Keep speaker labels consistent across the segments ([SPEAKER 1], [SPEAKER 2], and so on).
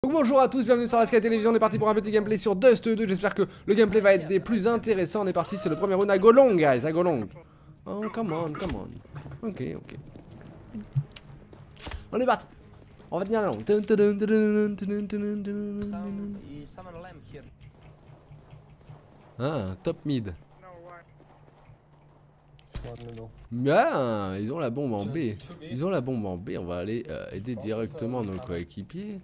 [SPEAKER 1] Donc bonjour à tous, bienvenue sur la Sky Télévision, on est parti pour un petit gameplay sur Dust 2, j'espère que le gameplay va être des plus intéressants, on est parti, c'est le premier round à go long guys, à go long. Oh come on, come on, ok. On est parti, on va tenir la longue. Ah, top mid. Bien, ils ont la bombe en B. Ils ont la bombe en B, on va aller aider directement nos coéquipiers.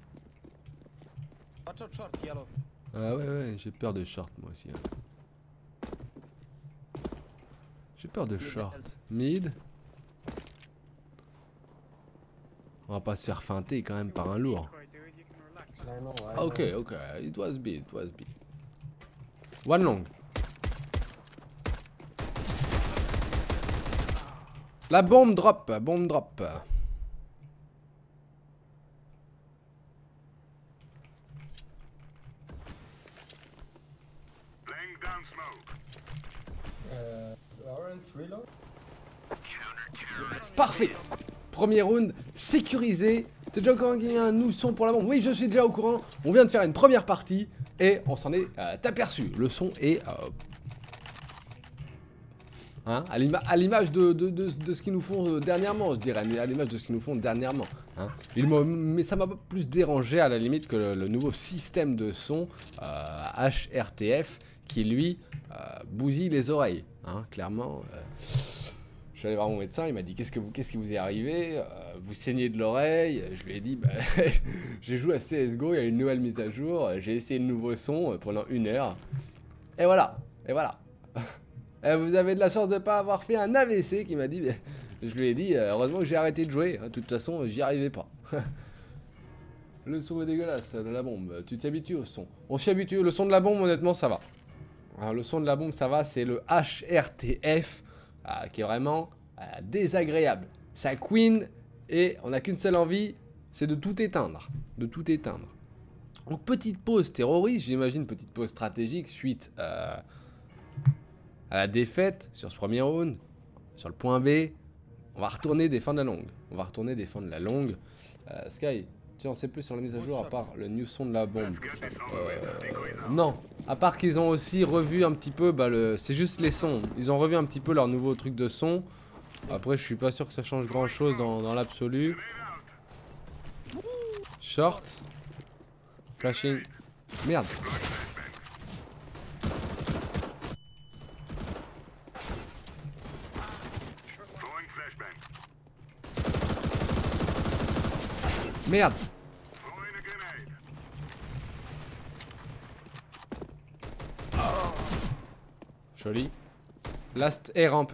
[SPEAKER 1] Ah ouais, j'ai peur de short moi aussi. Hein. J'ai peur de short. Mid. On va pas se faire feinter quand même par un lourd. Ok, it was B. One long. La bombe drop. Parfait. Premier round sécurisé. T'es déjà au courant qu'il y a un nous-son pour la bombe? Oui, je suis déjà au courant. On vient de faire une première partie et on s'en est aperçu. Le son est... hein, à l'image de ce qu'ils nous font dernièrement, je dirais, mais à l'image de ce qu'ils nous font dernièrement. Hein. Mais ça m'a pas plus dérangé à la limite que le nouveau système de son HRTF qui lui bousille les oreilles. Hein, clairement, je suis allé voir mon médecin, il m'a dit qu'est-ce qui vous est arrivé, vous saignez de l'oreille. Je lui ai dit bah, j'ai joué à CSGO, il y a une nouvelle mise à jour, j'ai essayé le nouveau son pendant 1 heure. Et voilà. Vous avez de la chance de ne pas avoir fait un AVC qui m'a dit, je lui ai dit, heureusement que j'ai arrêté de jouer, de toute façon j'y arrivais pas. Le son est dégueulasse de la bombe, tu t'habitues au son. On s'y habitue, le son de la bombe honnêtement ça va. Alors, le son de la bombe ça va, c'est le HRTF qui est vraiment désagréable. Ça queen et on n'a qu'une seule envie, c'est de tout éteindre. Donc petite pause terroriste, j'imagine, petite pause stratégique suite... à la défaite sur ce premier round, sur le point B, on va retourner défendre la longue. Sky, tu en sais plus sur la mise à jour à part le new son de la bombe? Non, à part qu'ils ont aussi revu un petit peu, c'est juste les sons. Ils ont revu un petit peu leur nouveau truc de son. Après, je suis pas sûr que ça change grand chose dans l'absolu. Short. Flashing. Merde. Merde. Joli. Last et rampe.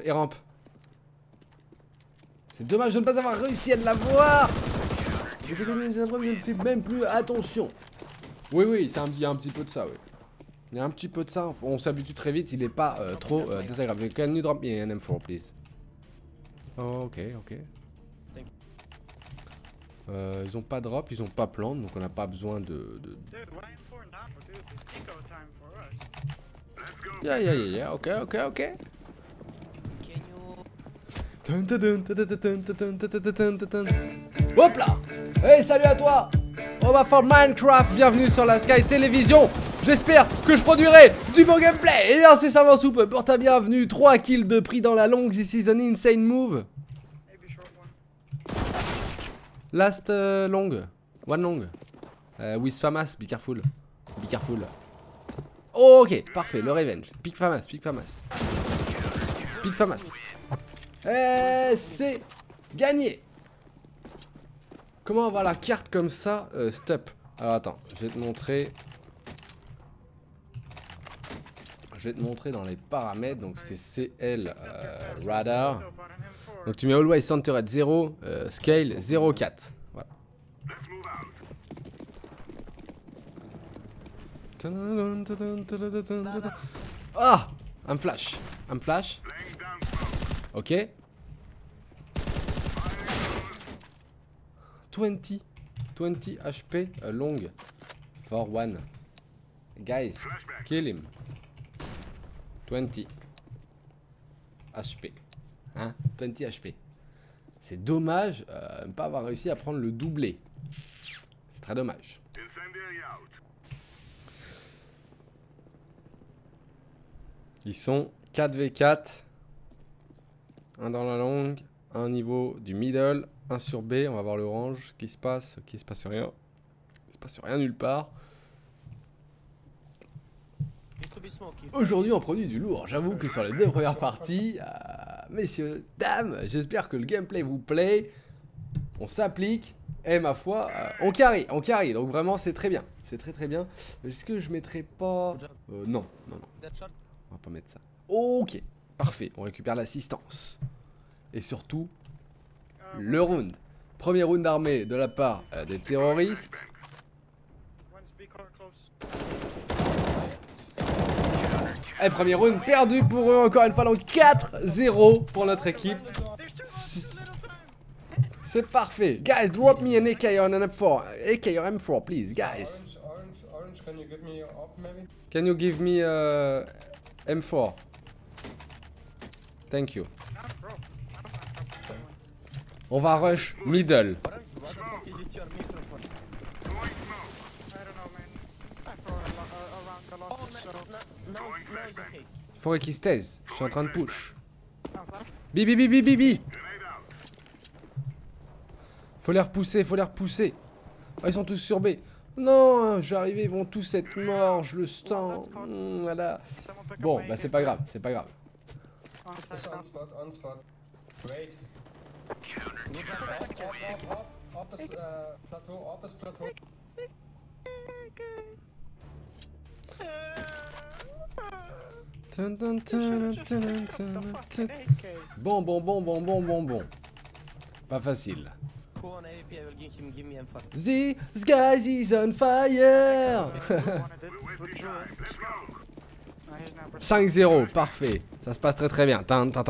[SPEAKER 1] C'est dommage de ne pas avoir réussi à l'avoir. Je ne fais même plus attention. Oui, il y a un petit peu de ça, oui. Il y a un petit peu de ça, on s'habitue très vite, il est pas trop désagréable. Can you drop me an M4, please? Oh, ok. Ils ont pas drop, ils ont pas plante, donc on n'a pas besoin de... Yeah, ok. Hop là. Hey, salut à toi. On va faire Minecraft, bienvenue sur la Sky Télévision. J'espère que je produirai du beau gameplay. Et incessamment sous peu, pour ta bienvenue, 3 kills de prix dans la longue, this is an insane move. Last long. One long. With FAMAS, be careful. Ok, parfait, le revenge. Pick FAMAS. C'est gagné. Comment avoir la carte comme ça? Stop. Alors attends, je vais te montrer dans les paramètres. Donc c'est CL radar. Donc tu mets always center at 0, scale 0,4. Voilà. Ah, un flash. Ok. 20 HP long for one. Guys, kill him. 20 HP. Hein, 20 HP. C'est dommage de ne pas avoir réussi à prendre le doublé. C'est très dommage. Ils sont 4v4. Un dans la longue, un niveau du middle, un sur B. On va voir l'orange. Ce qui se passe. Ok, il se passe rien. Il se passe rien nulle part. Aujourd'hui, on produit du lourd. J'avoue que sur les 2 premières parties, messieurs, dames, j'espère que le gameplay vous plaît. On s'applique. Et ma foi, on carry. Donc vraiment, c'est très bien. C'est très bien. Est-ce que je mettrai pas... non. On va pas mettre ça. Ok, parfait. On récupère l'assistance. Et surtout, le round. Premier round armé de la part des terroristes. Et premier round perdu pour eux, encore une fois, donc 4-0 pour notre équipe. C'est parfait. Guys, drop me an AK on an M4. AK or M4, please, guys.
[SPEAKER 2] Orange, can you give me op maybe?
[SPEAKER 1] Can you give me M4? Thank you. On va rush middle. Il faudrait qu'il se taise. Je suis en train de push. Bibi. Faut les repousser. Oh, ils sont tous sur B. Non, je vais arriver, ils vont tous être morts, je le sens. Voilà. Bon, bah c'est pas grave.
[SPEAKER 2] On spot. Wait. Opposite plateau.
[SPEAKER 1] Bon. Pas facile. This guy is on fire. 5-0, parfait. Ça se passe très bien.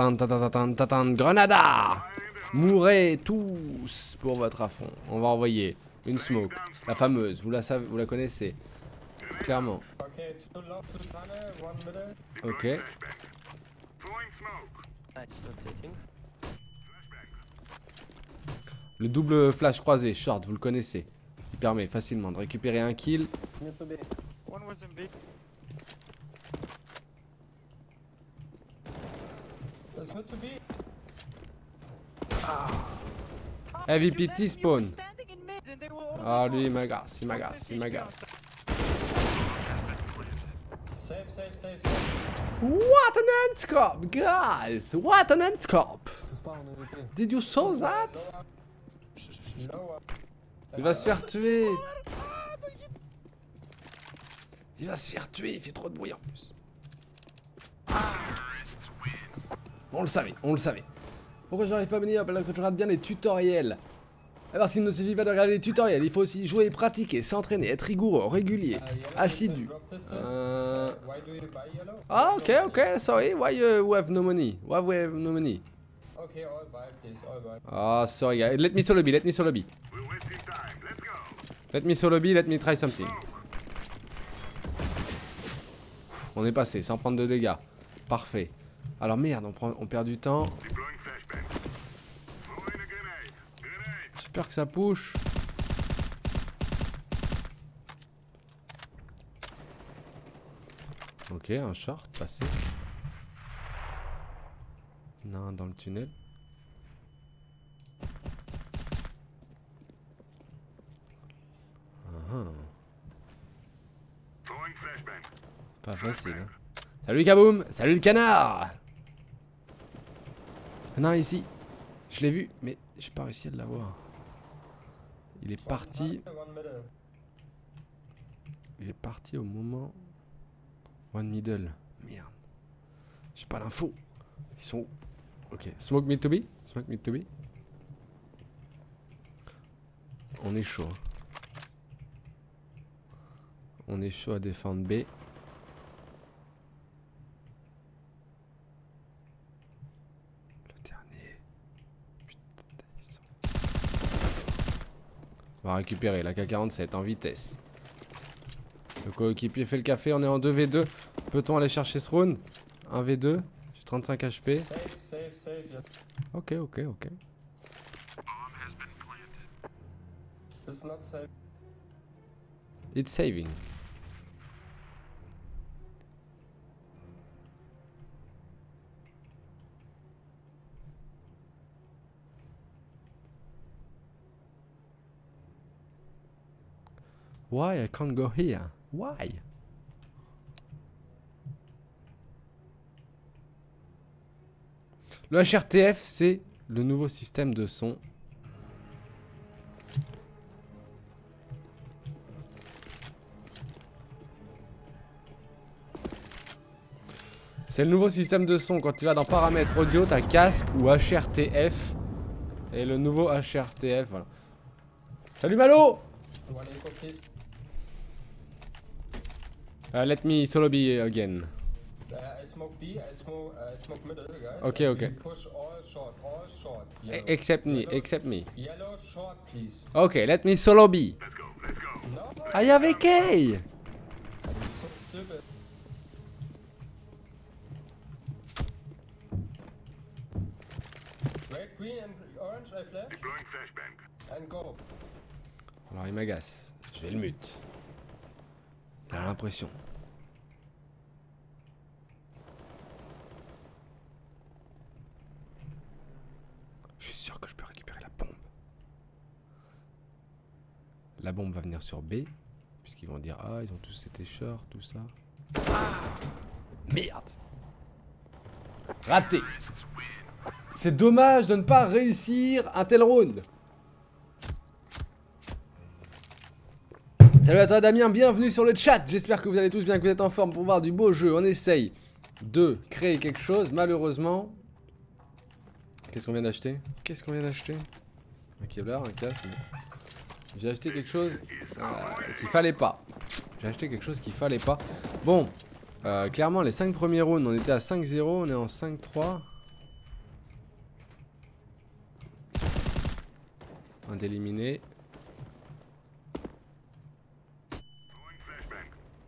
[SPEAKER 1] Grenada. Mourrez tous pour votre affront. On va envoyer une smoke. La fameuse, vous la connaissez. Clairement. Ok. Le double flash croisé, short, vous le connaissez. Il permet facilement de récupérer un kill. Heavy PT spawn. Ah lui il m'agace.
[SPEAKER 2] Safe.
[SPEAKER 1] What an end scope, guys! What an end scope! Did you saw that? Il va se faire tuer. Il fait trop de bruit en plus. On le savait. Pourquoi j'arrive pas à venir? Parce que je rate bien les tutoriels. Parce qu'il ne suffit pas de regarder les tutoriels, il faut aussi jouer, pratiquer, s'entraîner, être rigoureux, régulier, assidu. Ah ok, sorry, why you have no money? Why we have no money?
[SPEAKER 2] Okay, all buy, please, all buy.
[SPEAKER 1] Ah, sorry guys, let me solo B. Let me try something. On est passé, sans prendre de dégâts. Parfait. Alors merde, on perd du temps. J'ai peur que ça push. Ok, un short, passé. Non, dans le tunnel. Pas facile, hein. Salut Kaboom! Salut le canard! Non, ici. Je l'ai vu, mais j'ai pas réussi à l'avoir. Il est parti. Il est parti au moment. One middle. Merde. J'ai pas l'info. Ils sont où? Ok. Smoke mid to be. On est chaud. On est chaud à défendre B. On va récupérer la K47 en vitesse. Le coéquipier fait le café, on est en 2v2. Peut-on aller chercher ce round? 1v2. J'ai 35 HP.
[SPEAKER 2] Safe, yes.
[SPEAKER 1] Ok.
[SPEAKER 2] This is not safe.
[SPEAKER 1] It's saving. Why I can't go here? Why? Le HRTF, c'est le nouveau système de son. C'est le nouveau système de son. Quand tu vas dans paramètres audio, t'as casque ou HRTF. Et le nouveau HRTF, voilà. Salut Malo!
[SPEAKER 2] One echo, please.
[SPEAKER 1] Let me solo be again.
[SPEAKER 2] I smoke B, I smoke middle, guys.
[SPEAKER 1] Okay, okay.
[SPEAKER 2] We push all short, yellow.
[SPEAKER 1] Except me,
[SPEAKER 2] Yellow.
[SPEAKER 1] except me.
[SPEAKER 2] Yellow short, please.
[SPEAKER 1] Okay, let me solo be.
[SPEAKER 2] No,
[SPEAKER 1] I have a K!
[SPEAKER 2] so stupid. Red, green and orange, I flash.
[SPEAKER 3] Deploying flashbang.
[SPEAKER 2] And go.
[SPEAKER 1] Alors il m'agace. Je vais le mute. J'ai l'impression. Je suis sûr que je peux récupérer la bombe. La bombe va venir sur B. Puisqu'ils vont dire ah ils ont tous été short, tout ça. Ah merde. Raté. C'est dommage de ne pas réussir un tel round. Salut à toi Damien, bienvenue sur le chat. J'espère que vous allez tous bien, que vous êtes en forme pour voir du beau jeu. On essaye de créer quelque chose. Malheureusement... Qu'est-ce qu'on vient d'acheter? Qu'est-ce qu'on vient d'acheter? Un kevlar, un casque. J'ai acheté quelque chose qu'il fallait pas. J'ai acheté quelque chose qu'il fallait pas. Bon, clairement les 5 premiers rounds, on était à 5-0, on est en 5-3. Un d'éliminé.
[SPEAKER 3] Throwing flashbang.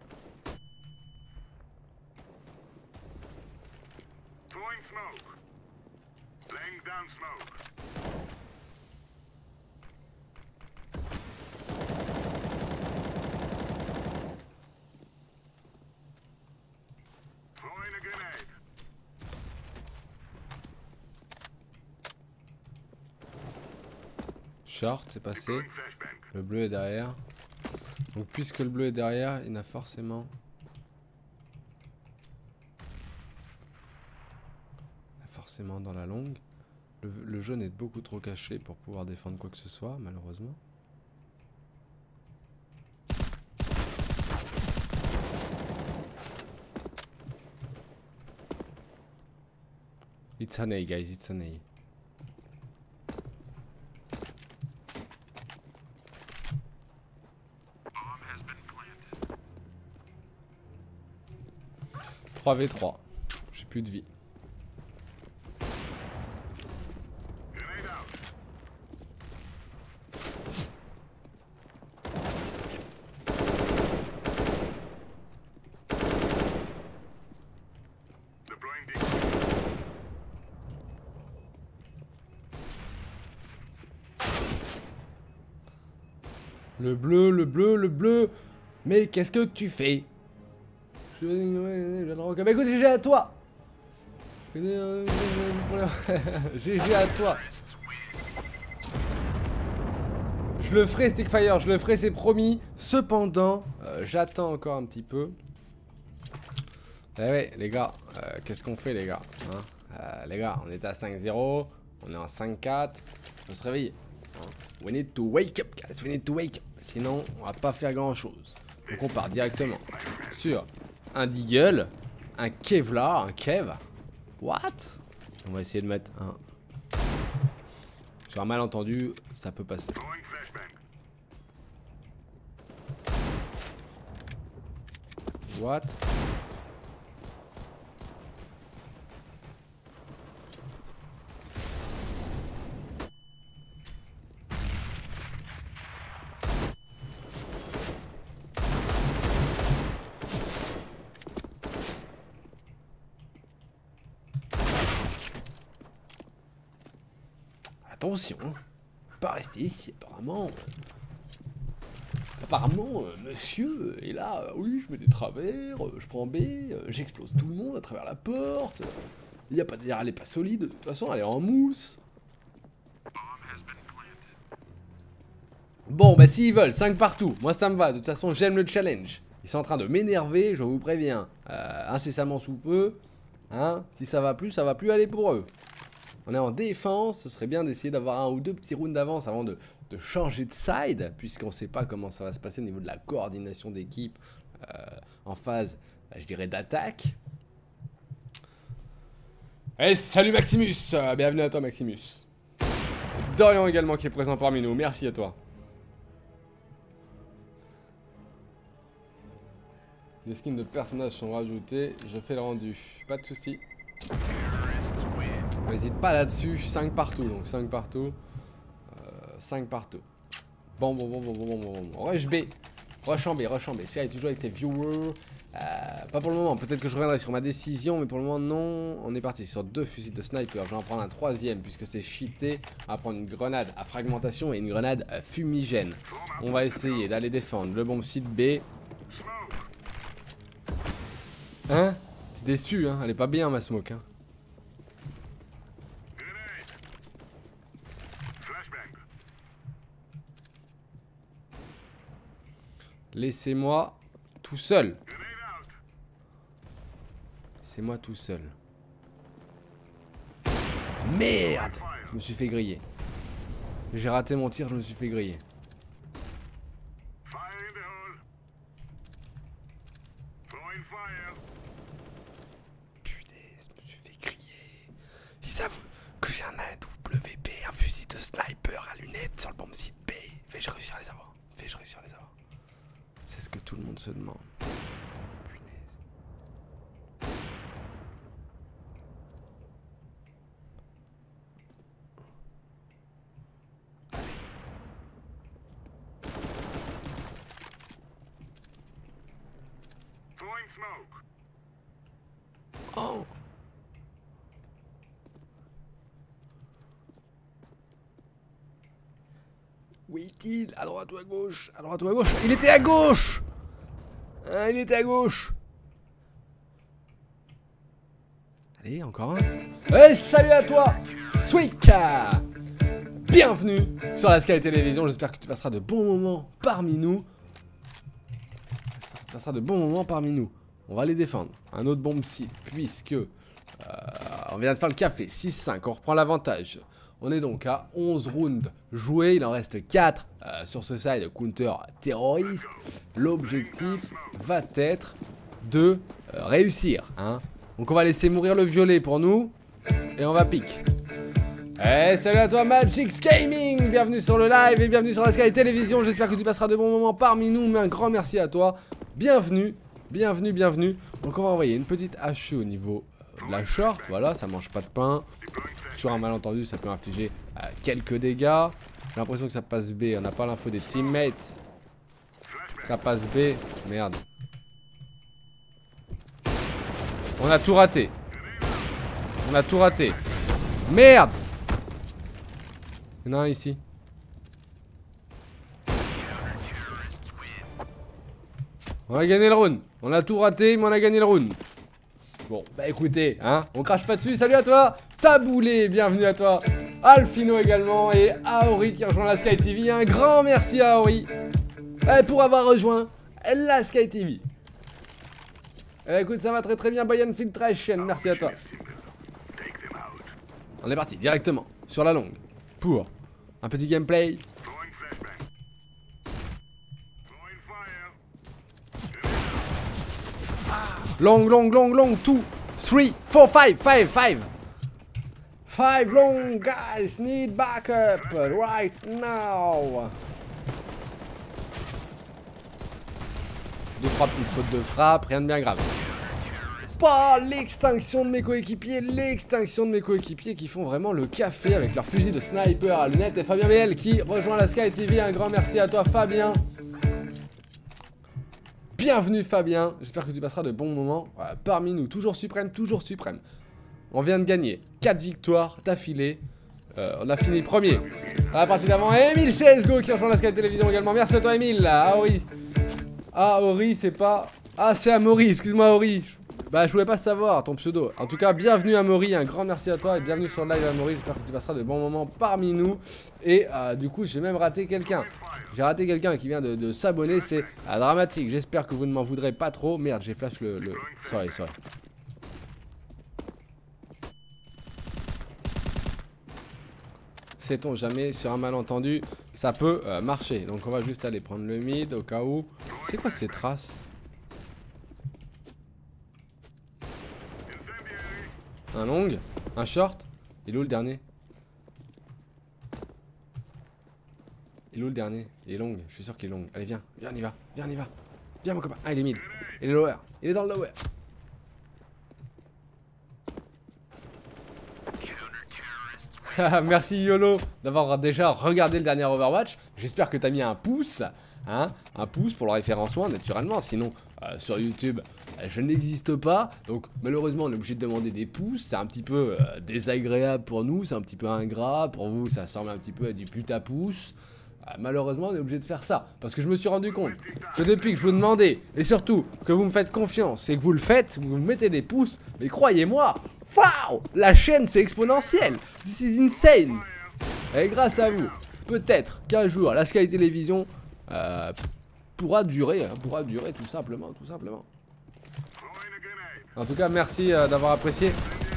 [SPEAKER 3] Throwing smoke. Laying down smoke. Throwing a grenade.
[SPEAKER 1] Short, c'est passé.
[SPEAKER 3] Throwing flashbang.
[SPEAKER 1] Le bleu est derrière. Donc puisque le bleu est derrière, il a forcément... Forcément dans la longue. Le jaune est beaucoup trop caché pour pouvoir défendre quoi que ce soit, malheureusement. It's an A, guys, it's an A.
[SPEAKER 3] Bomb has been planted.
[SPEAKER 1] 3v3. J'ai plus de vie.
[SPEAKER 3] Grenade out. Deploying deep.
[SPEAKER 1] Le bleu, le bleu, le bleu. Mais qu'est-ce que tu fais? Bah écoute, GG à toi. GG à toi. Je le ferai Stickfire, je le ferai, c'est promis. Cependant, j'attends encore un petit peu. Eh ouais, les gars, qu'est-ce qu'on fait, les gars, hein? Les gars, on était à 5-0, on est en 5-4. Faut se réveiller. Hein? We need to wake up, guys. We need to wake up. Sinon, on va pas faire grand-chose. Donc on part directement sur un Deagle, un Kevlar, un Kev. What? On va essayer de mettre un... Sur un malentendu, ça peut passer.
[SPEAKER 3] Throwing flashbang.
[SPEAKER 1] What? Attention, pas rester ici apparemment. apparemment, monsieur est là, oui, je mets des travers, je prends B, j'explose tout le monde à travers la porte. Il y a pas de... Elle est pas solide, de toute façon, elle est en mousse. Bon, bah s'ils veulent, 5 partout, moi ça me va, de toute façon j'aime le challenge. Ils sont en train de m'énerver, je vous préviens, incessamment sous peu. Hein, si ça va plus aller pour eux. On est en défense, ce serait bien d'essayer d'avoir un ou deux petits rounds d'avance avant de changer de side, puisqu'on sait pas comment ça va se passer au niveau de la coordination d'équipe en phase, je dirais, d'attaque. Et salut Maximus, bienvenue à toi Maximus. Dorian également qui est présent parmi nous, merci à toi. Des skins de personnages sont rajoutés, je fais le rendu, pas de soucis. N'hésite pas là-dessus, 5 partout, donc 5 partout. 5 partout. Bon. Rush B. Rush en B. C'est toujours avec tes viewers. Pas pour le moment, peut-être que je reviendrai sur ma décision, mais pour le moment non. On est parti sur 2 fusils de sniper, je vais en prendre un 3e puisque c'est cheaté. On va prendre une grenade à fragmentation et une grenade fumigène. On va essayer d'aller défendre le bomb site B. Hein? T'es déçu, hein? Elle est pas bien ma smoke, hein? Laissez-moi tout seul. Laissez-moi tout seul. Merde! Je me suis fait griller. J'ai raté mon tir, je me suis fait griller. Punaise, je me suis fait griller. Ils avouent que j'ai un AWP, un fusil de sniper à lunettes sur le bomb site B. Vais-je réussir à les avoir? C'est ce que tout le monde se demande. Punaise. Oh. Où est-il? À droite ou à gauche? À droite ou à gauche? Il était à gauche! Ah, il était à gauche! Allez, encore un. Hey, salut à toi! Swika! Bienvenue sur la Sky Télévision. J'espère que tu passeras de bons moments parmi nous. On va les défendre. Un autre bomb site, puisque on vient de faire le café. 6-5, on reprend l'avantage. On est donc à 11 rounds joués, il en reste 4 sur ce side counter terroriste. L'objectif va être de réussir. Hein. Donc on va laisser mourir le violet pour nous. Et on va pique. Hey, salut à toi Magix Gaming. Bienvenue sur le live et bienvenue sur la Sky Télévision. J'espère que tu passeras de bons moments parmi nous. Mais un grand merci à toi. Bienvenue. Donc on va envoyer une petite HE au niveau de la short. Voilà, ça mange pas de pain. Sur un malentendu, ça peut infliger quelques dégâts. J'ai l'impression que ça passe B. On n'a pas l'info des teammates. Ça passe B. Merde. On a tout raté. Merde. Il y en a un ici. On a gagné le round. On a tout raté, mais on a gagné le round. Bon, bah écoutez, hein, on crache pas dessus. Salut à toi, Taboulé, bienvenue à toi. Alfino également et Aori qui rejoint la Sky TV. Un grand merci à Aori pour avoir rejoint la Sky TV. Écoute, ça va très bien, Bayan Filtration, merci à toi. On est parti directement sur la longue pour un petit gameplay. Long, 2, 3, 4, 5. 5 long, guys, need backup right now. 2-3 petites fautes de frappe, rien de bien grave. Pas l'extinction de mes coéquipiers qui font vraiment le café avec leur fusil de sniper à lunettes. Et Fabien BL qui rejoint la Sky TV, un grand merci à toi Fabien. Bienvenue Fabien, j'espère que tu passeras de bons moments parmi nous, toujours suprême. On vient de gagner 4 victoires d'affilée. on a fini premier. Dans la partie d'avant, Emile CSGO qui rejoint la Sky Télévision également. Merci à toi, Emile. Aori. Ah, Ori, c'est pas. Ah, c'est Amaury, excuse-moi, Ori. Bah, je voulais pas savoir ton pseudo. En tout cas, bienvenue, Amaury. Un grand merci à toi et bienvenue sur le live, Amaury. J'espère que tu passeras de bons moments parmi nous. Et du coup, j'ai même raté quelqu'un. J'ai raté quelqu'un qui vient de s'abonner. C'est Dramatique. J'espère que vous ne m'en voudrez pas trop. Merde, j'ai flash le. Sorry. Sait-on jamais, sur un malentendu, ça peut marcher. Donc on va juste aller prendre le mid au cas où. C'est quoi ces traces? Un long, un short. Il est où le dernier? Il est où le dernier? Il est long, je suis sûr qu'il est long. Allez, viens, on y va. Viens mon copain. Ah, il est mid. Il est lower. Il est dans le lower. Merci YOLO d'avoir déjà regardé le dernier Overwatch. J'espère que t'as mis un pouce, hein, un pouce pour le référencement naturellement. Sinon sur YouTube je n'existe pas. Donc malheureusement on est obligé de demander des pouces. C'est un petit peu désagréable pour nous, c'est un petit peu ingrat. Pour vous ça ressemble un petit peu à du puta-pouce. Malheureusement on est obligé de faire ça. Parce que je me suis rendu compte que depuis que je vous demandais, et surtout que vous me faites confiance et que vous le faites, vous me mettez des pouces. Mais croyez-moi, waouh, la chaîne c'est exponentiel. This is insane. Et grâce à vous, peut-être qu'un jour la Sky Télévision pourra durer tout simplement. En tout cas merci d'avoir apprécié.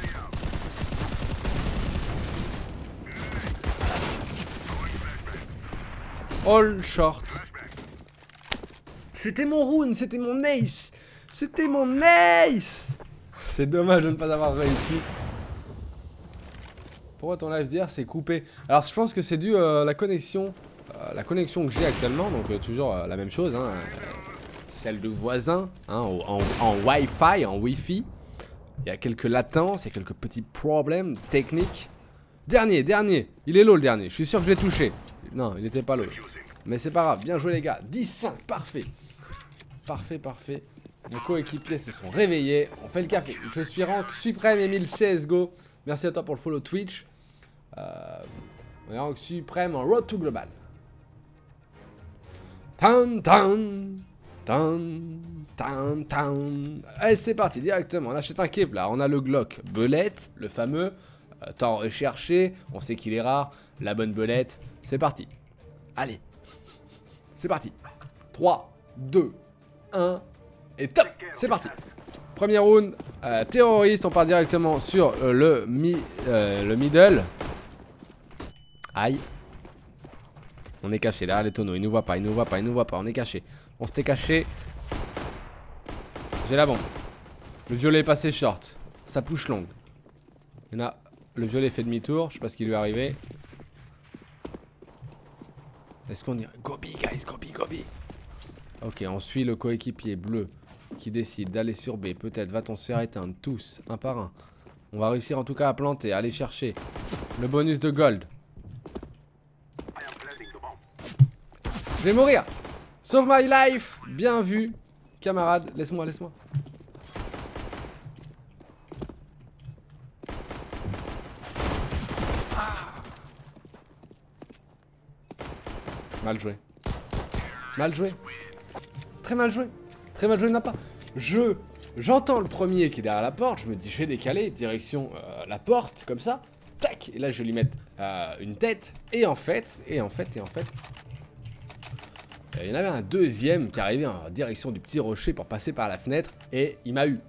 [SPEAKER 1] All short. C'était mon rune, c'était mon ace. C'est dommage de ne pas avoir réussi. Pourquoi ton live d'hier c'est coupé? Alors je pense que c'est dû à la connexion que j'ai actuellement. Donc toujours la même chose, hein, celle de voisin, hein, en Wi-Fi, en Wi-Fi. Il y a quelques latences, il y a quelques petits problèmes techniques. Dernier, il est low le dernier, je suis sûr que je l'ai touché. Non, il n'était pas low. Mais c'est pas grave, bien joué les gars, 10-5, parfait. Parfait. Nos coéquipiers se sont réveillés, on fait le café. Je suis rank suprême, Emile CSGO. Merci à toi pour le follow Twitch. On est rank suprême en road to global. Allez, c'est parti, directement. On achète un clip là. On a le Glock belette, le fameux. Tant recherché, on sait qu'il est rare. La bonne belette, c'est parti. Allez, c'est parti. 3, 2, 1 et top. C'est parti. Premier round, terroriste. On part directement sur le middle. Aïe. On est caché là, les tonneaux. Il nous voit pas. On est caché. On s'était caché. J'ai la bombe. Le violet est passé short. Ça push long. Il y en a. Le violet fait demi-tour. Je sais pas ce qui lui est arrivé. Est-ce qu'on y... Go B, guys, go B. Ok, on suit le coéquipier bleu qui décide d'aller sur B. Peut-être va-t-on se faire éteindre tous, un par un. On va réussir en tout cas à planter, à aller chercher le bonus de gold. Je vais mourir. Sauve my life. Bien vu, camarade. Laisse-moi. Mal joué. Très mal joué de ma part. J'entends le premier qui est derrière la porte. Je me dis je vais décaler direction la porte comme ça. Tac. Et là je vais lui mettre une tête. Et en fait il y en avait un deuxième qui arrivait en direction du petit rocher pour passer par la fenêtre. Et il m'a eu.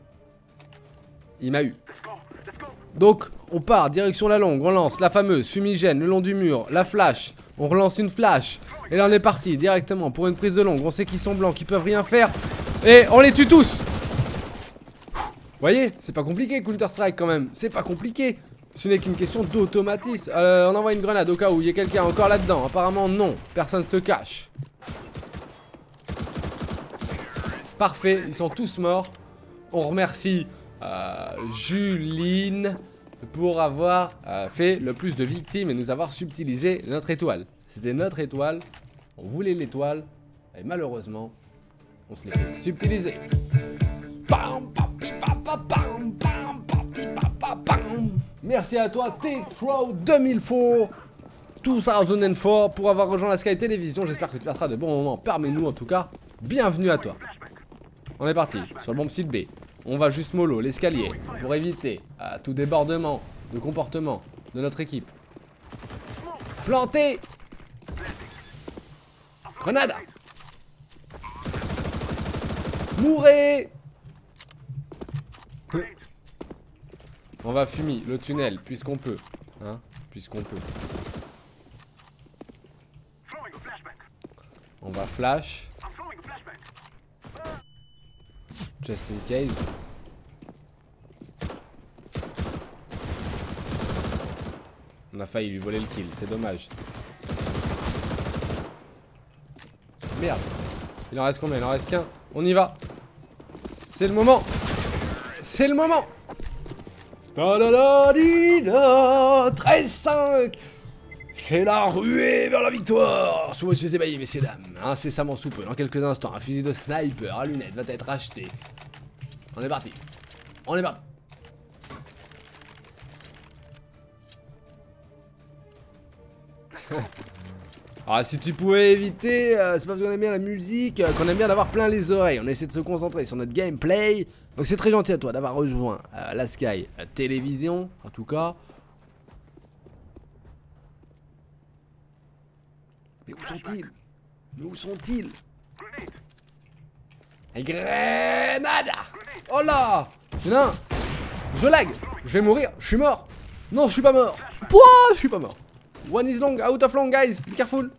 [SPEAKER 1] Donc on part direction la longue. On lance la fameuse fumigène le long du mur. La flash. On relance une flash. Et là on est parti directement pour une prise de longue. On sait qu'ils sont blancs, qu'ils peuvent rien faire. Et on les tue tous. Vous voyez, c'est pas compliqué Counter Strike quand même. C'est pas compliqué. Ce n'est qu'une question d'automatisme. On envoie une grenade au cas où il y a quelqu'un encore là-dedans. Apparemment non, personne se cache. Parfait, ils sont tous morts. On remercie Juline pour avoir fait le plus de victimes et nous avoir subtilisé notre étoile. C'était notre étoile, on voulait l'étoile et malheureusement on se l'est fait subtiliser. Merci à toi, T-Throw 2004. 2004 pour avoir rejoint la Sky Télévision. J'espère que tu passeras de bons moments parmi nous en tout cas. Bienvenue à toi. On est parti sur le bon site B. On va juste mollo l'escalier pour éviter tout débordement de comportement de notre équipe. Planté. Grenade. Mourez. On va fumer le tunnel puisqu'on peut. Hein, puisqu'on peut. On va flash. Just in case. On a failli lui voler le kill, c'est dommage. Merde. Il en reste combien? Il en reste qu'un. On y va. C'est le moment. C'est le moment. 13-5. C'est la ruée vers la victoire. Sous monsieur Zébaï, messieurs dames. Incessamment sous peu, dans quelques instants, un fusil de sniper à lunettes va être acheté. On est parti. On est parti. Alors si tu pouvais éviter, c'est pas parce qu'on aime bien la musique, qu'on aime bien d'avoir plein les oreilles. On essaie de se concentrer sur notre gameplay. Donc c'est très gentil à toi d'avoir rejoint la Sky Télévision, en tout cas. Mais où sont-ils? Mais où sont-ils? Grenade! Oh là! Il y en a un! Je lag! Je vais mourir! Je suis mort! Non, je suis pas mort! Pouah! Je suis pas mort! One is long, out of long, guys! Be careful!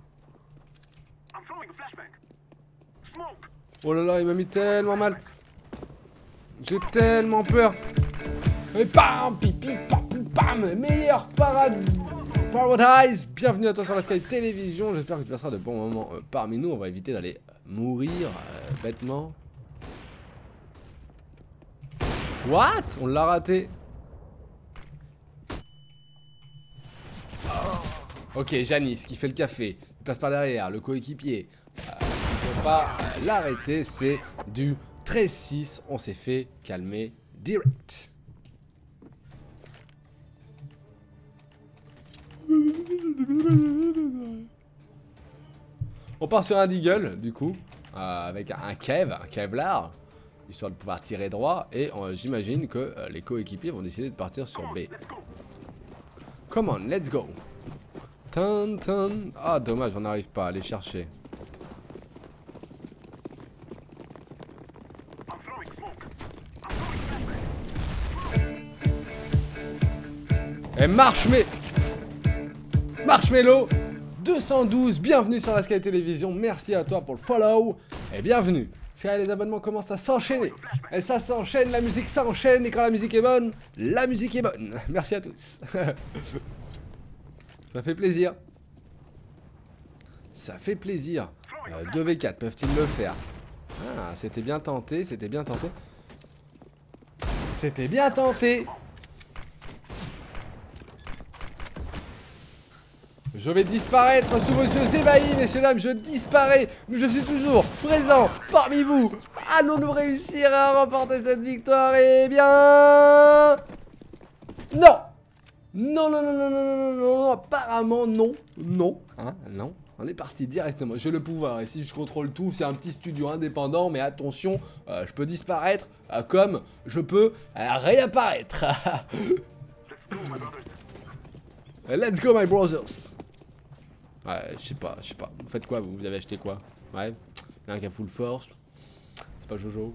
[SPEAKER 1] Oh là là, il m'a mis tellement mal! J'ai tellement peur! Et bam! Pipi, pam, bam! Meilleur paradise! Bienvenue à toi sur la Sky Télévision. J'espère que tu passeras de bons moments parmi nous. On va éviter d'aller mourir bêtement. What? On l'a raté. Ok, Janice qui fait le café. Il passe par derrière, le coéquipier. Il ne faut pas l'arrêter. C'est du 13-6. On s'est fait calmer direct. On part sur un Deagle, du coup, avec un Kevlar, histoire de pouvoir tirer droit. Et j'imagine que les coéquipiers vont décider de partir sur B. Come on, let's go. Tan, tan. Ah, dommage, on n'arrive pas à aller chercher. Et Marshmello 212, bienvenue sur la Sky Télévision, merci à toi pour le follow et bienvenue. Les abonnements commencent à s'enchaîner. Et ça s'enchaîne, la musique s'enchaîne et quand la musique est bonne, la musique est bonne. Merci à tous. Ça fait plaisir. Ça fait plaisir. 2v4, peuvent-ils le faire? Ah, c'était bien tenté, c'était bien tenté. C'était bien tenté. Je vais disparaître sous monsieur Zébaï, messieurs dames, je disparais, mais je suis toujours présent parmi vous. Allons-nous réussir à remporter cette victoire? Eh bien... Non. Non, non, non, non, non, non, non, apparemment non, non, hein, non. On est parti directement, j'ai le pouvoir, et si je contrôle tout, c'est un petit studio indépendant, mais attention, je peux disparaître comme je peux réapparaître. Let's go my brothers. Ouais, je sais pas. Vous faites quoi vous avez acheté quoi? Ouais, il y a un qui a full force. C'est pas Jojo.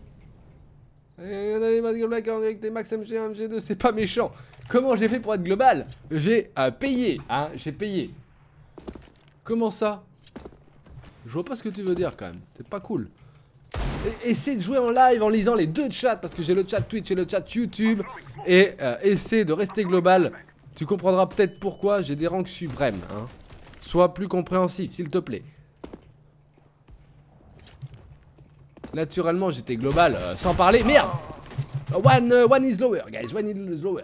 [SPEAKER 1] Des Max MG, MG2, c'est pas méchant. Comment j'ai fait pour être global? J'ai payé, hein, j'ai payé. Comment ça? Je vois pas ce que tu veux dire quand même. C'est pas cool. Essaie de jouer en live en lisant les deux chats parce que j'ai le chat Twitch et le chat YouTube. Et essaie de rester global. Tu comprendras peut-être pourquoi j'ai des rangs suprêmes, hein. Sois plus compréhensif, s'il te plaît. Naturellement, j'étais global, sans parler. Merde! One is lower, guys. One is lower.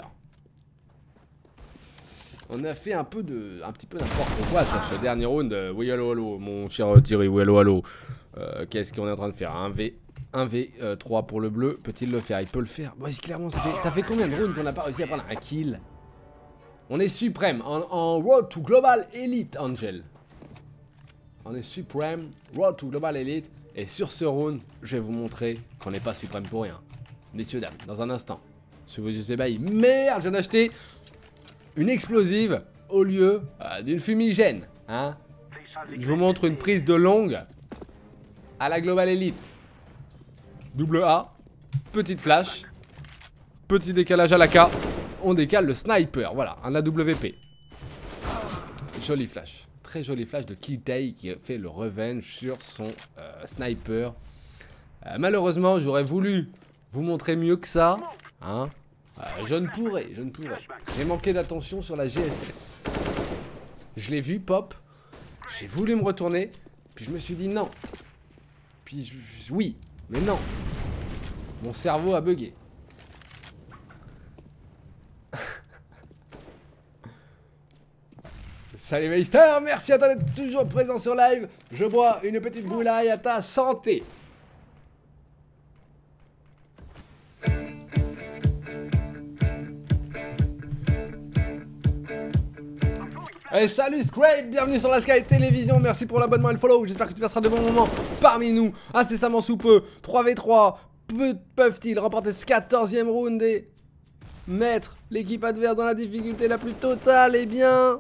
[SPEAKER 1] On a fait un petit peu n'importe quoi sur ce dernier round. Oui, allo, allo, mon cher Thierry. Oui, allo, allo. Qu'est-ce qu'on est en train de faire? Un V. 1v3 pour le bleu. Peut-il le faire? Il peut le faire. Bon, clairement, ça fait combien de rounds qu'on n'a pas réussi à prendre un kill? On est suprême en Road to Global Elite, Angel. On est suprême, Road to Global Elite. Et sur ce round, je vais vous montrer qu'on n'est pas suprême pour rien. Messieurs, dames, dans un instant. Sur vos yeux ébahis. Merde, je viens d'acheter une explosive au lieu d'une fumigène. Hein? Je vous montre une prise de longue à la Global Elite. Double A, petite flash, petit décalage à la K. On décale le sniper, voilà, un AWP. Joli flash, très joli flash de Kiltay qui fait le revenge sur son sniper. Malheureusement, j'aurais voulu vous montrer mieux que ça. Hein. Je ne pourrais. J'ai manqué d'attention sur la GSS. Je l'ai vu pop. J'ai voulu me retourner. Puis je me suis dit non. Puis oui, mais non. Mon cerveau a bugué. Salut Meister, merci à toi d'être toujours présent sur live. Je bois une petite boulaille à ta santé. Hey, salut Scrape, bienvenue sur la Sky Télévision, merci pour l'abonnement et le follow, j'espère que tu passeras de bons moments parmi nous, incessamment sous peu, 3v3, peuvent-ils remporter ce 14e round et mettre l'équipe adverse dans la difficulté la plus totale? Eh bien,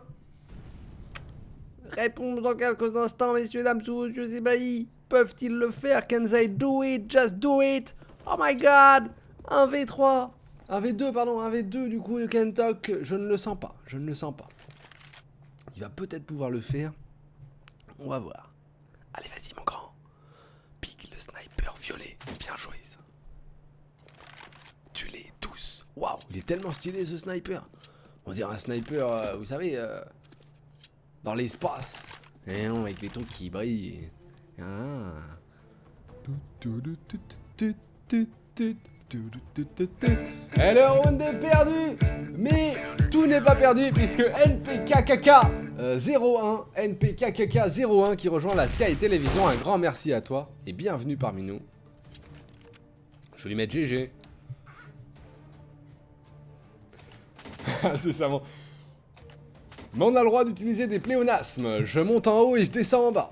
[SPEAKER 1] réponse dans quelques instants, messieurs, dames, sous vos yeux ébahis. Peuvent-ils le faire? Can they do it? Just do it! Oh my god! 1v3, 1v2, pardon, 1v2 du coup de Kentok, je ne le sens pas, Il va peut-être pouvoir le faire. On va voir. Allez, vas-y, mon grand. Pique le sniper violet. Bien joué, ça. Tue-les tous. Waouh, il est tellement stylé, ce sniper. On dirait un sniper, vous savez, dans l'espace. Et non, avec les trucs qui brillent. Ah. Et le round est perdu. Mais tout n'est pas perdu puisque NPKKK 01, NPKKK 01 qui rejoint la Sky Télévision. Un grand merci à toi et bienvenue parmi nous. Je vais lui mettre GG. C'est ça bon. Mais on a le droit d'utiliser des pléonasmes. Je monte en haut et je descends en bas.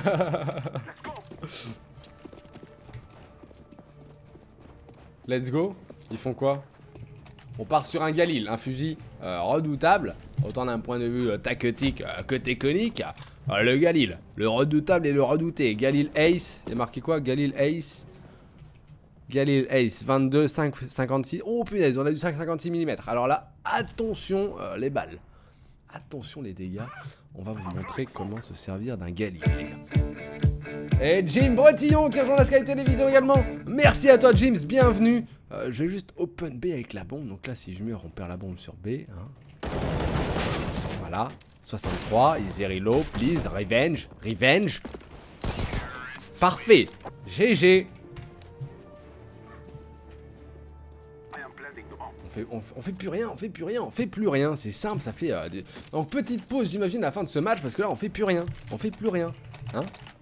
[SPEAKER 1] Let's go. Ils font quoi? On part sur un Galil, un fusil redoutable. Autant d'un point de vue tactique que technique. Le Galil, le redoutable et le redouté. Galil Ace, il y a marqué quoi? Galil Ace. Galil Ace, 22, 5, 56. Oh punaise, on a du 5,56 mm. Alors là, attention les balles. Attention les dégâts. On va vous montrer comment se servir d'un Galil, les gars. Et Jim Bretillon qui rejoint la Sky Télévision également. Merci à toi James, bienvenue. Je vais juste open B avec la bombe. Donc là si je meurs on perd la bombe sur B hein. Voilà, 63, is very low, please, revenge, revenge. Parfait, GG. On fait plus rien, c'est simple, ça fait... Donc petite pause j'imagine à la fin de ce match parce que là on fait plus rien, hein.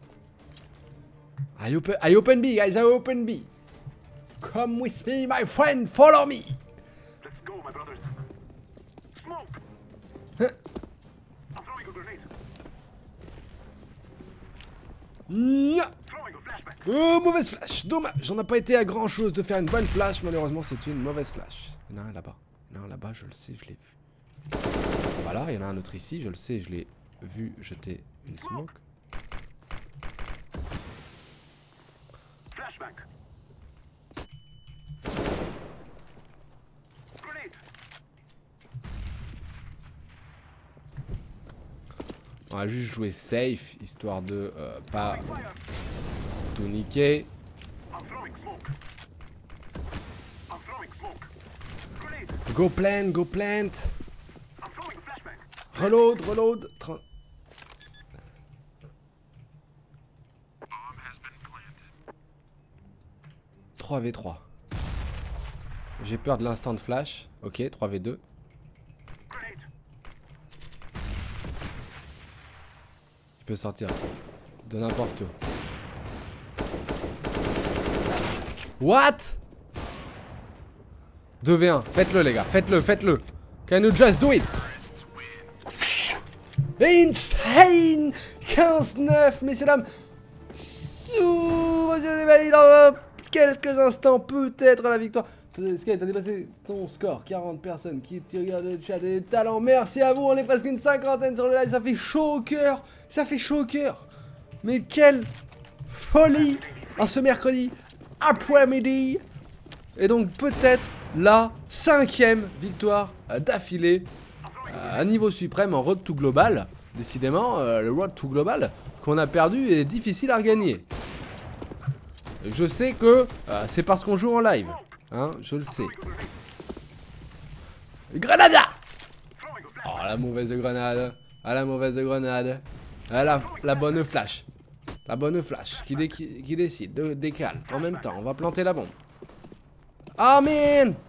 [SPEAKER 1] I open B, guys, I open B. Come with me, my friend, follow me.
[SPEAKER 3] Let's go, my brothers. Smoke!
[SPEAKER 1] Huh.
[SPEAKER 3] I'm throwing a grenade.
[SPEAKER 1] Nya.
[SPEAKER 3] Throwing a flashback.
[SPEAKER 1] Oh, mauvaise flash, dommage. J'en ai pas été à grand chose de faire une bonne flash, malheureusement c'est une mauvaise flash. Il y en a un là-bas. Non, là-bas, je le sais, je l'ai vu. Voilà, il y en a un autre ici, je le sais, je l'ai vu jeter une smoke.
[SPEAKER 3] Flashback. Grenade.
[SPEAKER 1] On va juste jouer safe, histoire de pas tout niquer.
[SPEAKER 3] I'm throwing smoke. I'm throwing smoke. Grenade.
[SPEAKER 1] Go plant, go plant.
[SPEAKER 3] I'm throwing a flashback.
[SPEAKER 1] Reload, reload. 3v3. J'ai peur de l'instant de flash. Ok, 3v2. Il peut sortir de n'importe où. What? 2v1, faites-le les gars, faites-le. Can you just do it? Insane! 15-9, messieurs dames. Dans quelques instants, peut-être la victoire. Sky, t'as dépassé ton score, 40 personnes qui te regardent le chat des talents. Merci à vous, on est presque une cinquantaine sur le live, ça fait chaud au cœur. Ça fait chaud au cœur. Mais quelle folie en ce mercredi après-midi. Et donc peut-être la 5e victoire d'affilée à niveau suprême en Road to Global. Décidément, le Road to Global qu'on a perdu est difficile à regagner. Je sais que c'est parce qu'on joue en live. Hein, je le sais. Grenada! Oh, la mauvaise grenade. Ah, la mauvaise grenade. Ah, la bonne flash. La bonne flash qui décide de décale. En même temps, on va planter la bombe. Amen!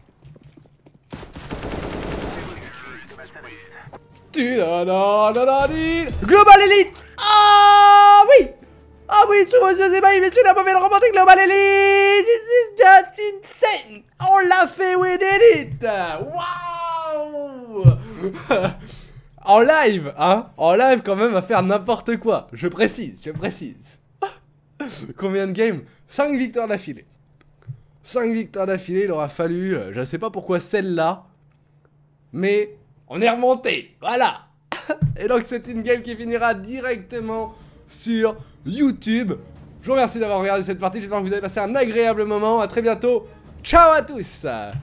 [SPEAKER 1] Global Elite! Ah oui! Ah oui, sur vos yeux ébahis, messieurs, la mauvaise remportée Global Elite! This is just insane! On l'a fait, we did it! Waouh! En live, hein? En live, quand même, à faire n'importe quoi. Je précise. Combien de games? 5 victoires d'affilée. 5 victoires d'affilée, il aura fallu, je ne sais pas pourquoi celle-là, mais on est remonté, voilà. Et donc c'est une game qui finira directement sur YouTube. Je vous remercie d'avoir regardé cette partie, j'espère que vous avez passé un agréable moment, à très bientôt, ciao à tous.